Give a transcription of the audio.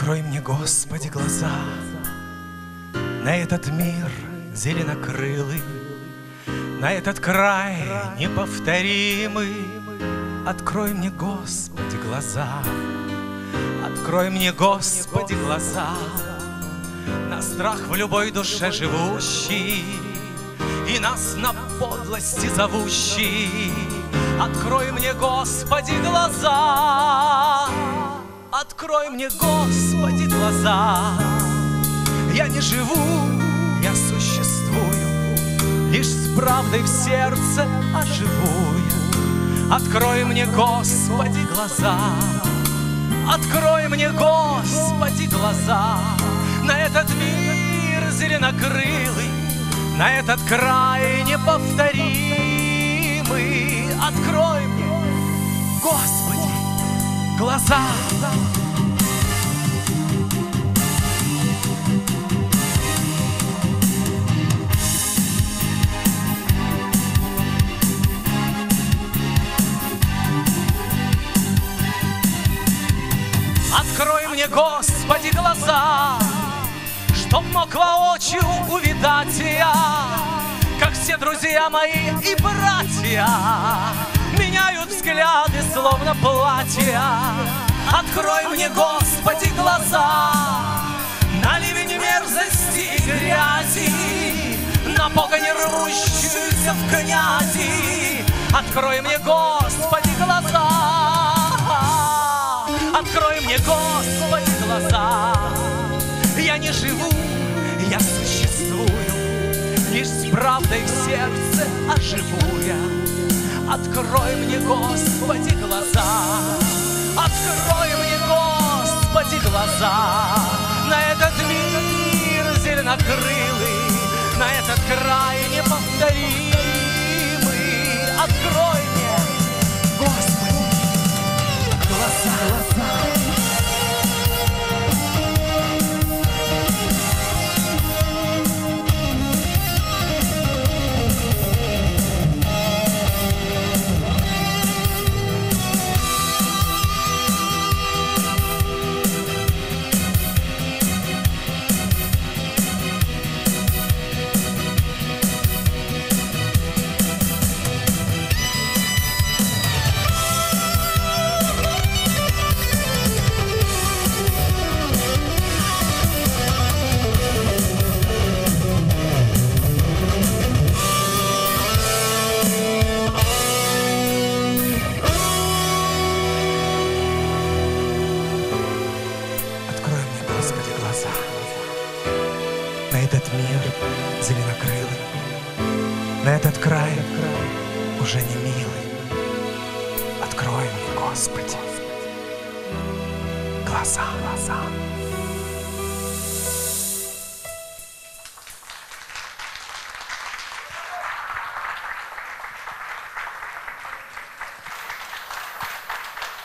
Открой мне, Господи, глаза на этот мир зеленокрылый, на этот край неповторимый. Открой мне, Господи, глаза, открой мне, Господи, глаза на страх в любой душе живущий и нас на подлости зовущий. Открой мне, Господи, глаза, открой мне, Господи, глаза. Я не живу, я существую, лишь с правдой в сердце оживую. Открой мне, Господи, глаза, открой мне, Господи, глаза на этот мир зеленокрылый, на этот край неповторимый. Открой мне, Господи, глаза. Открой мне, Господи, глаза, чтоб мог воочию увидать я, как все друзья мои и братья меняют взгляды, словно платья. Открой мне, Господи, глаза на ливень мерзости и грязи, на погонь рвущуюся в князи. Открой мне, Господи, глаза, открой мне, Господи, глаза. Я не живу, я существую, лишь с правдой в сердце оживу я. Открой мне, Господи, глаза, открой мне, Господи, глаза на этот мир зеленокрылый, на этот край неповторимый. Открой мне, Господи, глаза. На этот мир зеленокрылый, на этот край уже не милый. Открой мне, Господи, глаза.